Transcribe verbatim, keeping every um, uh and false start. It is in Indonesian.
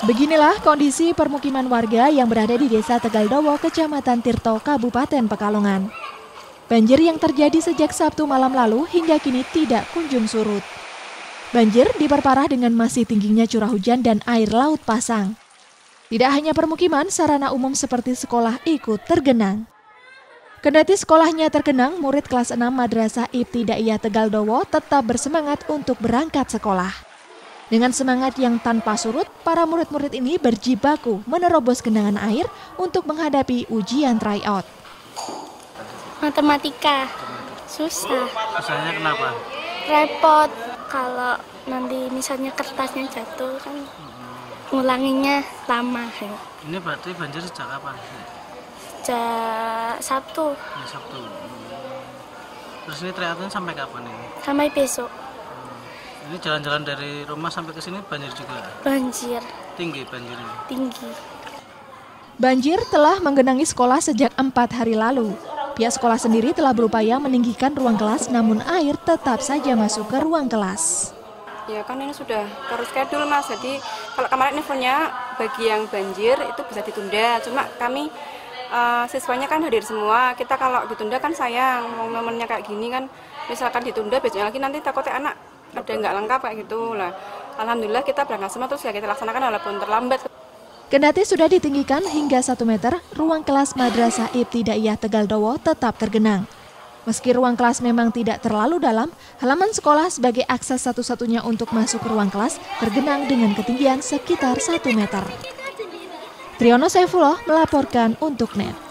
Beginilah kondisi permukiman warga yang berada di Desa Tegaldowo, Kecamatan Tirto, Kabupaten Pekalongan. Banjir yang terjadi sejak Sabtu malam lalu hingga kini tidak kunjung surut. Banjir diperparah dengan masih tingginya curah hujan dan air laut pasang. Tidak hanya permukiman, sarana umum seperti sekolah ikut tergenang. Kendati sekolahnya tergenang, murid kelas enam Madrasah Ibtidaiyah Tegaldowo tetap bersemangat untuk berangkat sekolah. Dengan semangat yang tanpa surut, para murid-murid ini berjibaku menerobos genangan air untuk menghadapi ujian tryout. Matematika susah. Susahnya kenapa? Repot kalau nanti misalnya kertasnya jatuh kan ngulanginya lama. Ini berarti banjir sejak kapan? Sejak Sabtu. Ya, Sabtu. Terus ini tryoutnya sampai kapan ini? Sampai besok. Ini jalan-jalan dari rumah sampai ke sini banjir juga? Banjir. Tinggi banjirnya? Tinggi. Banjir telah menggenangi sekolah sejak empat hari lalu. Pihak sekolah sendiri telah berupaya meninggikan ruang kelas, namun air tetap saja masuk ke ruang kelas. Ya kan ini sudah terus schedule mas, jadi kalau kemarin infonya bagi yang banjir itu bisa ditunda, cuma kami uh, siswanya kan hadir semua, kita kalau ditunda kan sayang, momennya kayak gini kan, misalkan ditunda besoknya lagi nanti takutnya anak ada nggak lengkap kayak gitu lah. Alhamdulillah kita berangkat semua terus ya kita laksanakan walaupun terlambat. Kendati sudah ditinggikan hingga satu meter, ruang kelas Madrasah Ibtidaiyah Tegaldowo tetap tergenang. Meski ruang kelas memang tidak terlalu dalam, halaman sekolah sebagai akses satu-satunya untuk masuk ke ruang kelas tergenang dengan ketinggian sekitar satu meter. Triyono Saifullah melaporkan untuk N E T.